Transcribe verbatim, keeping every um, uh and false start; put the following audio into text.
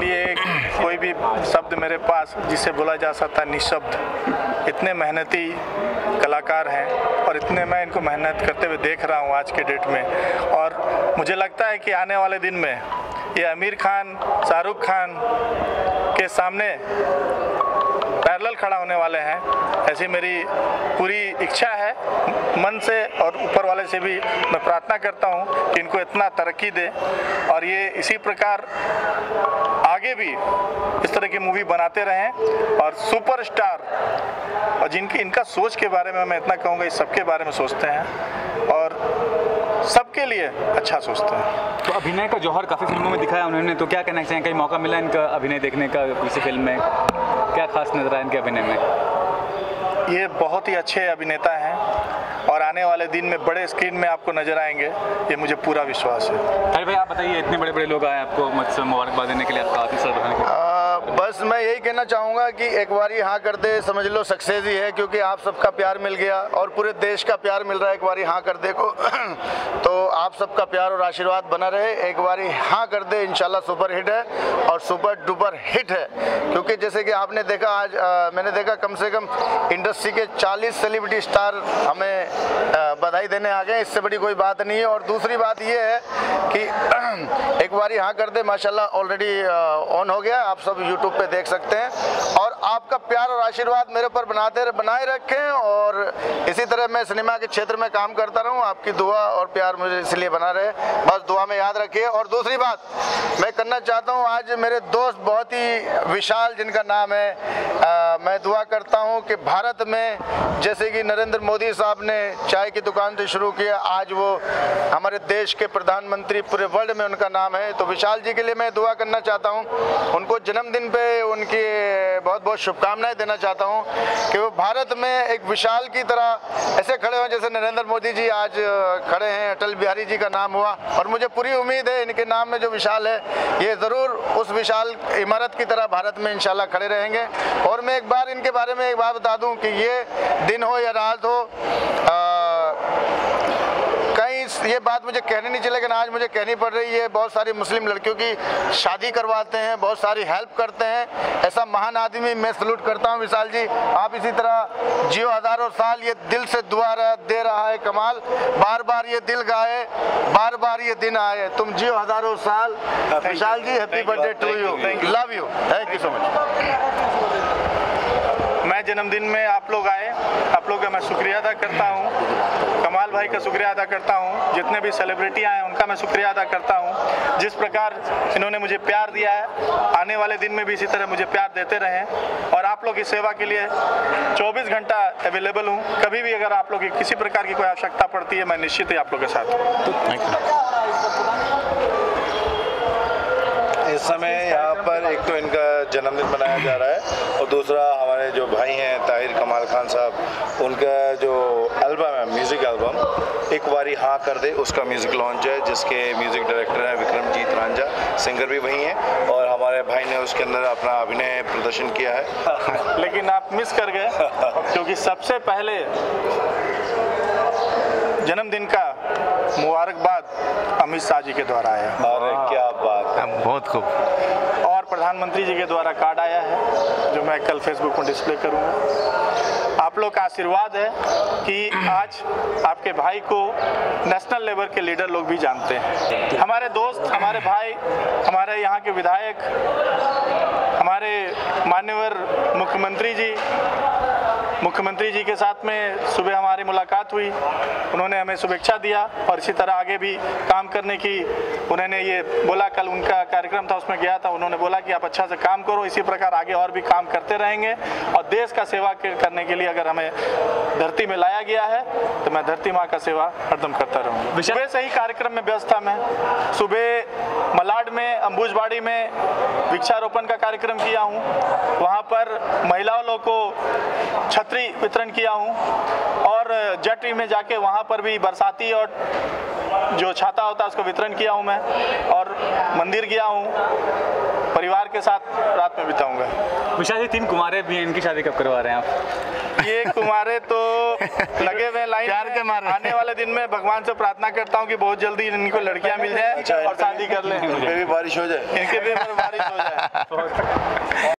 लिए कोई भी शब्द मेरे पास जिसे बोला जा सकता है निशब्द। इतने मेहनती कलाकार हैं और इतने मैं इनको मेहनत करते हुए देख रहा हूँ आज के डेट में, और मुझे लगता है कि आने वाले दिन में ये आमिर खान, शाहरुख खान के सामने पैरेलल खड़ा होने वाले हैं, ऐसी मेरी पूरी इच्छा है मन से, और ऊपर वाले से भी मैं प्रार्थना करता हूं कि इनको इतना तरक्की दे और ये इसी प्रकार आगे भी इस तरह की मूवी बनाते रहें और सुपरस्टार, और जिनकी इनका सोच के बारे में मैं इतना कहूँगा, इस सबके बारे में सोचते हैं और सबके लिए अच्छा सोचते हैं। तो अभिनय का जौहर काफ़ी फिल्मों में दिखाया उन्होंने, तो क्या कहना चाहिए, कहीं मौका मिला इनका अभिनय देखने का किसी फिल्म में, क्या खास नजर आया इनके अभिनय में? ये बहुत ही अच्छे अभिनेता हैं और आने वाले दिन में बड़े स्क्रीन में आपको नजर आएंगे, ये मुझे पूरा विश्वास है। अरे भाई आप बताइए, इतने बड़े बड़े लोग आए आपको मतलब मुबारकबाद देने के लिए, आपका आतिश बढ़ाने के लिए। बस मैं यही कहना चाहूँगा कि एक बार हाँ कर दे, समझ लो सक्सेस ही है, क्योंकि आप सबका प्यार मिल गया और पूरे देश का प्यार मिल रहा है एक बार हाँ कर दे को तो आप सबका प्यार और आशीर्वाद बना रहे। एक बार हाँ कर दे इंशाल्लाह सुपर हिट है और सुपर डुपर हिट है, क्योंकि जैसे कि आपने देखा आज आ, मैंने देखा कम से कम इंडस्ट्री के चालीस सेलिब्रिटी स्टार हमें आ, बधाई देने आ गए, इससे बड़ी कोई बात नहीं है। और दूसरी बात ये है कि एक बार हाँ कर दे माशाल्लाह ऑलरेडी ऑन हो गया, आप सब यूट्यूब पे देख सकते हैं, और आपका प्यार और आशीर्वाद मेरे ऊपर बनाते बनाए रखें और इसी तरह मैं सिनेमा के क्षेत्र में काम करता रहूं। आपकी दुआ और प्यार मुझे इसलिए बना रहे, बस दुआ में याद रखिए। और दूसरी बात मैं करना चाहता हूं, आज मेरे दोस्त बहुत ही विशाल जिनका नाम है, आ, मैं दुआ करता हूं कि भारत में जैसे कि नरेंद्र मोदी साहब ने चाय की दुकान से शुरू किया, आज वो हमारे देश के प्रधानमंत्री पूरे वर्ल्ड में उनका नाम है, तो विशाल जी के लिए मैं दुआ करना चाहता हूँ, उनको जन्मदिन पे उनकी बहुत बहुत शुभकामनाएं देना चाहता हूं कि वो भारत में एक विशाल की तरह ऐसे खड़े हों जैसे नरेंद्र मोदी जी आज खड़े हैं, अटल बिहारी जी का नाम हुआ, और मुझे पूरी उम्मीद है इनके नाम में जो विशाल है ये ज़रूर उस विशाल इमारत की तरह भारत में इंशाल्लाह खड़े रहेंगे। और मैं एक बार इनके बारे में एक बात बता दूं कि ये दिन हो या रात हो, कहीं ये बात मुझे कहनी नहीं चाहिए लेकिन आज मुझे कहनी पड़ रही है, बहुत सारी मुस्लिम लड़कियों की शादी करवाते हैं, बहुत सारी हेल्प करते हैं, ऐसा महान आदमी मैं सलूट करता हूं। विशाल जी आप इसी तरह जियो हजारों साल, ये दिल से दुआ दे रहा है कमाल, बार बार ये दिल गाए, बार बार ये दिन आए, तुम जियो हजारों साल। Vishal ji happy birthday to you, love you, thank you so much. मैं जन्मदिन में आप लोग आए, आप लोग का मैं शुक्रिया अदा करता हूँ, कमाल भाई का शुक्रिया अदा करता हूँ, जितने भी सेलिब्रिटी आए उनका मैं शुक्रिया अदा करता हूँ, जिस प्रकार इन्होंने मुझे प्यार दिया है, आने वाले दिन में भी इसी तरह मुझे प्यार देते रहें और आप लोग की सेवा के लिए चौबीस घंटा अवेलेबल हूँ। कभी भी अगर आप लोग की किसी प्रकार की कोई आवश्यकता पड़ती है मैं निश्चित ही आप लोग के साथ हूँ। इस समय यहाँ पर एक तो इनका जन्मदिन मनाया जा रहा है और दूसरा हमारे जो भाई हैं ताहिर कमाल खान साहब, उनका जो एल्बम है म्यूज़िक एल्बम एक बारी हाँ कर दे, उसका म्यूज़िक लॉन्च है जिसके म्यूज़िक डायरेक्टर हैं विक्रमजीत रांझा, सिंगर भी वही हैं और हमारे भाई ने उसके अंदर अपना अभिनय प्रदर्शन किया है। लेकिन आप मिस कर गए क्योंकि सबसे पहले जन्मदिन का मुबारकबाद अमित शाह जी के द्वारा आया। अरे क्या बात है, बहुत खूब। और प्रधानमंत्री जी के द्वारा कार्ड आया है जो मैं कल फेसबुक पर डिस्प्ले करूंगा। आप लोग का आशीर्वाद है कि आज आपके भाई को नेशनल लेवल के लीडर लोग भी जानते हैं। हमारे दोस्त, हमारे भाई, हमारे यहाँ के विधायक, हमारे माननीय मुख्यमंत्री जी मुख्यमंत्री जी के साथ में सुबह हमारी मुलाकात हुई, उन्होंने हमें शुभेच्छा दिया और इसी तरह आगे भी काम करने की उन्होंने ये बोला। कल उनका कार्यक्रम था उसमें गया था, उन्होंने बोला कि आप अच्छा से काम करो, इसी प्रकार आगे और भी काम करते रहेंगे और देश का सेवा करने के लिए अगर हमें धरती में लाया गया है तो मैं धरती माँ का सेवा हरदम करता रहूँगा। सुबह से ही कार्यक्रम में व्यस्त था मैं, सुबह मलाड में अंबुजबाड़ी में वृक्षारोपण का कार्यक्रम किया हूँ, वहाँ पर महिलाओं को छतरी वितरण किया हूँ और जटरी में जाके वहाँ पर भी बरसाती और जो छाता होता है उसको वितरण किया हूँ मैं, और मंदिर गया हूँ, परिवार के साथ रात में बिताऊंगा। विशाल जी तीन कुमारे भी हैं, इनकी शादी कब करवा रहे हैं आप? ये कुमारे तो लगे हुए लाइन प्यार के मारे। आने वाले दिन में भगवान से प्रार्थना करता हूँ कि बहुत जल्दी इनको लड़कियां मिल जाए अच्छा, और शादी कर लें, इनपे भी बारिश हो जाए। इनके भी बारिश हो जाए।